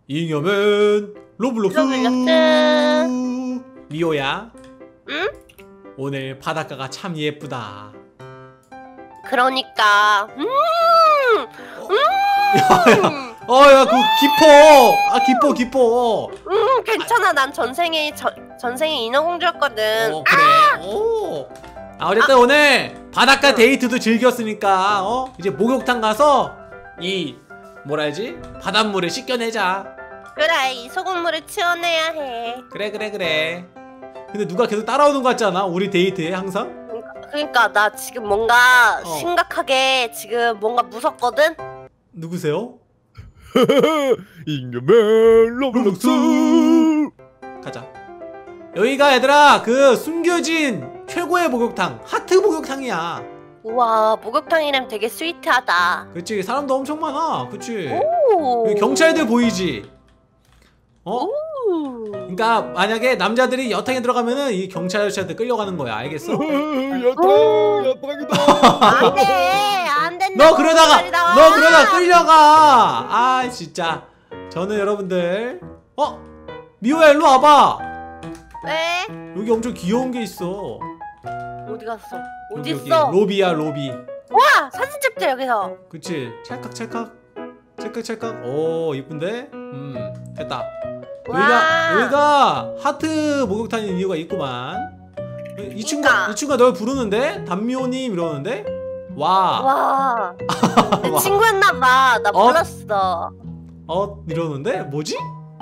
잉여맨 로블록스. 미호야. 응? 오늘 바닷가가 참 예쁘다. 그러니까 야, 그 깊어. 깊어. 괜찮아. 난 전생에 인어공주였거든. 그래. 어쨌든 오늘 바닷가 데이트도 즐겼으니까 이제 목욕탕 가서 이 뭐라 해야지? 바닷물을 씻겨내자. 그래, 이 소금물을 치워내야 해. 그래. 근데 누가 계속 따라오는 것 같지 않아? 우리 데이트에 항상? 그러니까 나 지금 뭔가 심각하게 지금 뭔가 무섭거든? 누구세요? 잉여맨 로블록스. 가자. 여기가 얘들아 그 숨겨진 최고의 목욕탕, 하트 목욕탕이야. 우와, 목욕탕이라면 되게 스위트하다. 그치, 사람도 엄청 많아. 그치. 오. 여기 경찰들 보이지? 오. 그러니까 만약에 남자들이 여탕에 들어가면은 이 경찰 아저씨한테 끌려가는 거야. 알겠어? 여탕이다. 안 된다. 너 그러다가 끌려가. 아 진짜. 저는 여러분들 미호야 일로 와봐. 왜? 여기 엄청 귀여운 게 있어. 어디 갔어? 어디 여기, 있어? 로비야 로비. 와, 사진 찍자 여기서. 그치. 찰칵. 오 이쁜데? 됐다. 여기가 하트 목욕탕인 이유가 있구만. 이 친구가 널 부르는데? 담미호님 이러는데? 와. 내 친구였나봐. 나 몰랐어. 이러는데? 뭐지?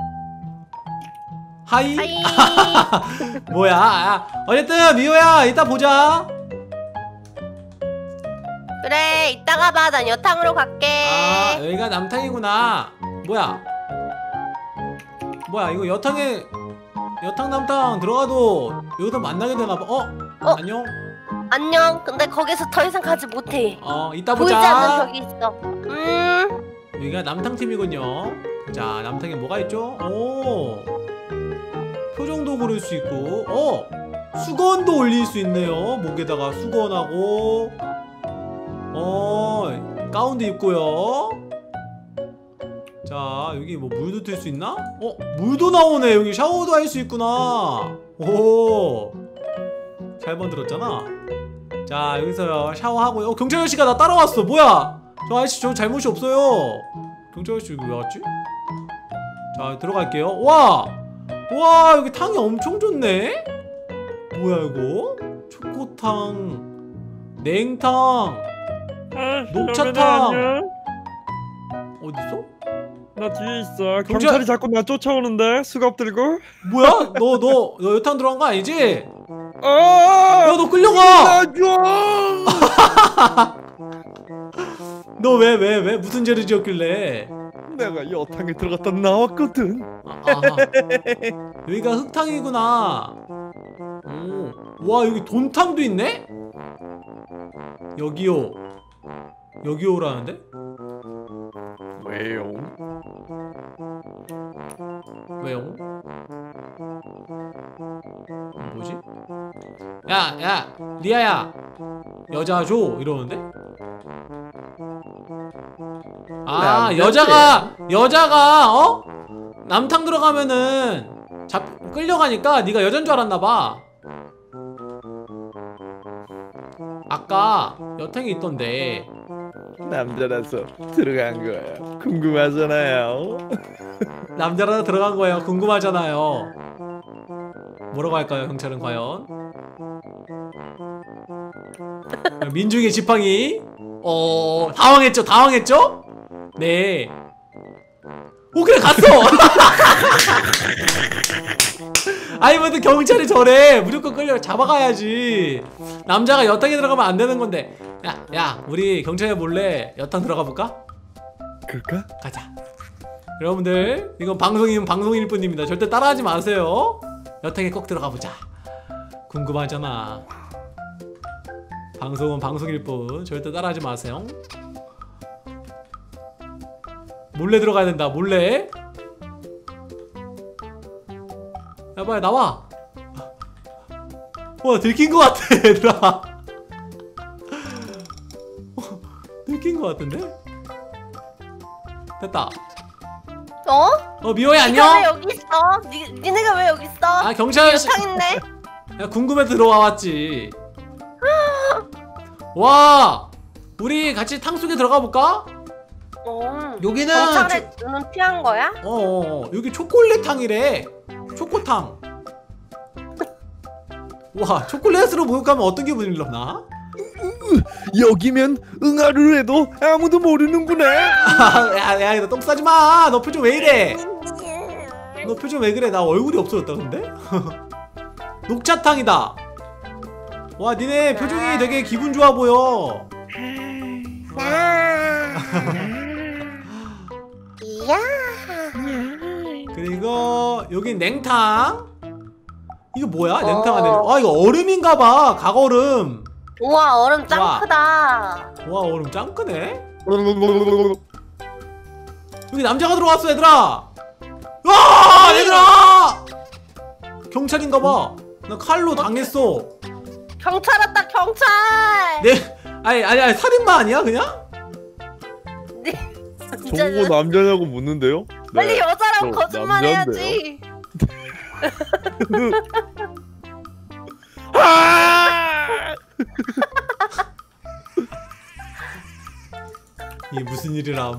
하이? 하이. 뭐야? 어쨌든 미호야 이따 보자. 그래, 이따가 봐. 난 여탕으로 갈게. 여기가 남탕이구나. 뭐야 이거 여탕 남탕 들어가도 여기서 만나게 되나봐. 안녕. 안녕. 근데 거기서 더 이상 가지 못해. 이따 보이지 보자. 않는 벽이 있어. 여기가 남탕 팀이군요. 자, 남탕에 뭐가 있죠? 표정도 고를 수 있고 수건도 올릴 수 있네요. 목에다가 수건하고 가운도 입고요. 자, 여기 뭐 물도 틀 수 있나? 물도 나오네. 여기 샤워도 할 수 있구나. 잘 만들었잖아. 자, 여기서 샤워하고요. 경찰 아저씨가 나 따라왔어. 뭐야? 저 아저씨 저 잘못이 없어요. 경찰 아저씨 왜 왔지? 자, 들어갈게요. 와, 여기 탕이 엄청 좋네. 뭐야 이거? 초코탕, 냉탕, 녹차탕. 어딨어? 나 뒤에 있어. 경찰이 자꾸 나 쫓아오는데 수갑 들고. 뭐야? 너 여탕 들어간 거 아니지? 야, 너 끌려가. 너 왜 무슨 죄를 지었길래? 내가 여탕에 들어갔다 나왔거든. 여기가 흙탕이구나. 와, 여기 돈탕도 있네? 여기요라는데? 왜요? 뭐지? 야 리아야 여자 줘 이러는데? 여자가 남탕 들어가면은 끌려가니까 네가 여잔 줄 알았나봐. 아까 여탕에 있던데. 남자라서 들어간 거야. 궁금하잖아요. 남자라서 들어간 거예요. 궁금하잖아요. 뭐라고 할까요, 경찰은 과연? 민중의 지팡이. 당황했죠? 네. 그래 갔어. 아니 뭐 경찰이 저래. 무조건 잡아가야지. 남자가 여탕에 들어가면 안 되는 건데. 야 우리 경찰에 몰래 여탕 들어가 볼까? 그럴까? 가자. 여러분들 이건 방송일 뿐입니다. 절대 따라하지 마세요. 여탕에 꼭 들어가 보자. 궁금하잖아. 방송은 방송일 뿐. 절대 따라하지 마세요. 몰래 들어가야 된다. 몰래. 야 빨리 나와. 들킨 것 같아 얘들아. 들킨 것 같은데? 됐다. 미호야 네가 왜 안녕. 여기 있어? 니네가 왜 여기 있어? 아 경찰 아저씨. 여탕 있네. 야, 궁금해 들어와 왔지. 와, 우리 같이 탕 속에 들어가 볼까? 여기는 경찰의 눈은 피한 거야? 여기 초콜릿 탕이래. 초코탕. 와, 초콜릿으로 목욕하면 어떤 기분이 일어나? 여기면 응아를 해도 아무도 모르는구나. 야, 너 똥 싸지 마. 너 표정 왜 이래? 너 표정 왜 그래? 나 얼굴이 없어졌다 근데? 녹차탕이다. 와, 니네 표정이 되게 기분 좋아 보여. 이야. 그리고 여긴 냉탕. 이거 뭐야? 냉탕 안에. 아, 이거 얼음인가봐. 각얼음. 우와, 얼음 짱 와. 크다. 와, 얼음 짱 크네. 여기 남자가 들어왔어, 얘들아. 와, 얘들아. 경찰인가봐. 나 칼로 당했어. 경찰 왔다, 경찰. 아니 살인마 아니야 그냥? 네. 저보고 남자냐고 묻는데요? 빨리 네. 여자라고 저 거짓말해야지. 이게 무슨 일이람?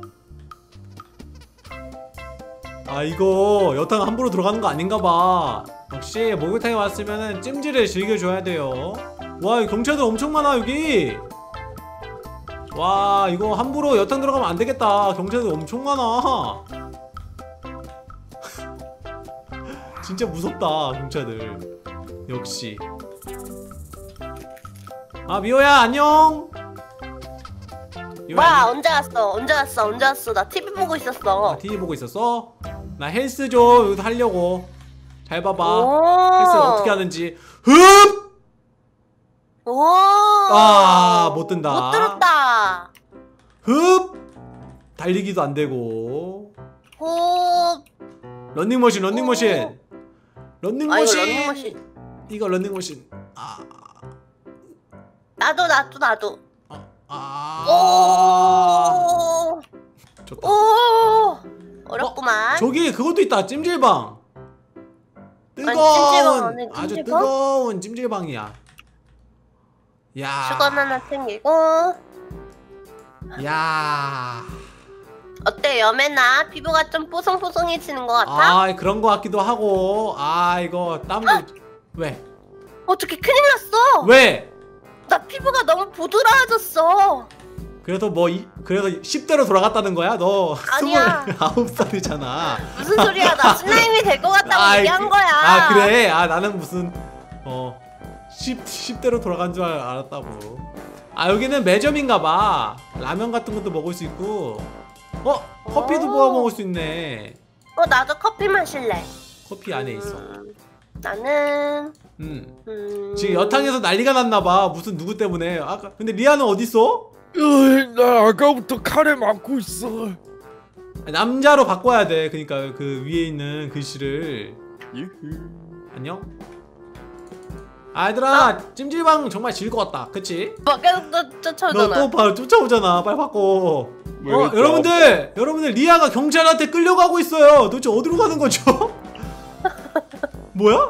아, 이거 여탕 함부로 들어가는 거 아닌가봐. 역시 목욕탕에 왔으면은 찜질을 즐겨줘야 돼요. 와, 이 경찰들 엄청 많아 여기. 와, 이거 함부로 여탕 들어가면 안 되겠다. 경찰들 엄청 많아. 진짜 무섭다 경찰들. 역시. 아, 미호야 안녕. 와, 언제 왔어? 나 TV 보고 있었어. TV 보고 있었어? 나 헬스 좀 여기서 하려고. 잘 봐봐. 헬스 어떻게 하는지. 흡! 오. 아, 못 든다. 못 들었다. 흡! 달리기도 안 되고. 호. 런닝머신. 아, 이거 런닝머신. 이거 런닝머신. 아. 나도. 아. 오. 좋다. 오. 어렵구만. 저기 그것도 있다. 찜질방. 찜질방 뜨거운 안에 아주 찜질방? 뜨거운 찜질방이야. 야. 수건 하나 챙기고. 야. 어때, 여매나? 피부가 좀 뽀송뽀송해지는 것 같아? 아, 그런 거 같기도 하고. 아, 이거 땀도. 왜? 어떻게 큰일 났어? 왜? 나 피부가 너무 부드러워졌어. 그래서 그래서 10대로 돌아갔다는 거야? 너 아니야. 29살이잖아. 무슨 소리야? 나 슬라임이 될 것 같다고 얘기한 거야. 아, 그래? 아, 나는 무슨 10대로 돌아간 줄 알았다고. 아, 여기는 매점인가 봐. 라면 같은 것도 먹을 수 있고. 커피도 부어 먹을 수 있네. 나도 커피 마실래. 커피 안에 있어. 나는 지금 여탕에서 난리가 났나 봐. 무슨 누구 때문에. 아까 근데 리아는 어디 있어? 나 아까부터 칼에 맞고 있어. 남자로 바꿔야 돼. 그러니까 그 위에 있는 글씨를. 안녕. 아, 얘들아, 찜질방 정말 즐거웠다. 그치? 막 계속 쫓아오잖아. 너 또 바로 쫓아오잖아. 빨리 바꿔. 여러분들 리아가 경찰한테 끌려가고 있어요. 도대체 어디로 가는 거죠? 뭐야?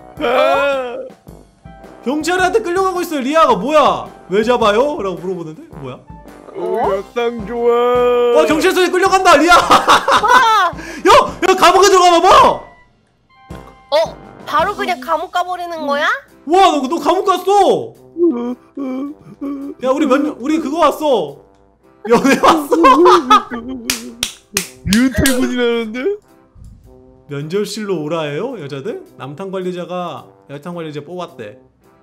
경찰한테 끌려가고 있어요. 리아가 뭐야? 왜 잡아요? 라고 물어보는데 뭐야? 땅 좋아. 경찰서에 끌려간다. 리아. 야, 감옥에 들어가나 봐. 바로 그냥 감옥 가버리는 거야? 와, 너 감옥 갔어. 야, 우리 그거 왔어. 연애 왔어. 윤태군이라는데? 면접실로 오라해요? 여자들? 남탕 관리자가 여탕 관리자 뽑았대.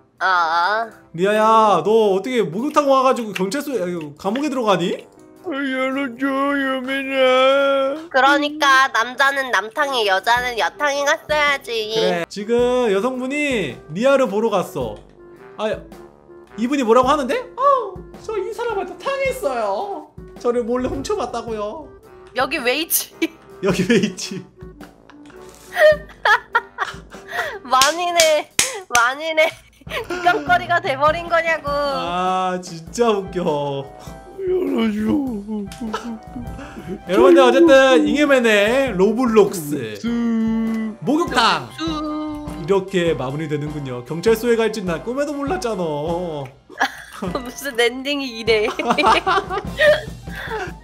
리아야, 너 어떻게 목욕탕 와가지고 감옥에 들어가니? 열어줘, 여매나. 그러니까 남자는 남탕에 여자는 여탕에 갔어야지. 그래, 지금 여성분이 리아를 보러 갔어. 아, 이분이 뭐라고 하는데? 저 이 사람한테 당했어요. 저를 몰래 훔쳐봤다고요. 여기 왜 있지? 여기 왜 있지? 만인의 구경거리가 돼버린 거냐고. 아, 진짜 웃겨. 열어줘. 여러분들 어쨌든 잉여맨의 로블록스 목욕탕 이렇게 마무리되는군요. 경찰서에 갈 줄 난 꿈에도 몰랐잖아. 무슨 엔딩이 이래.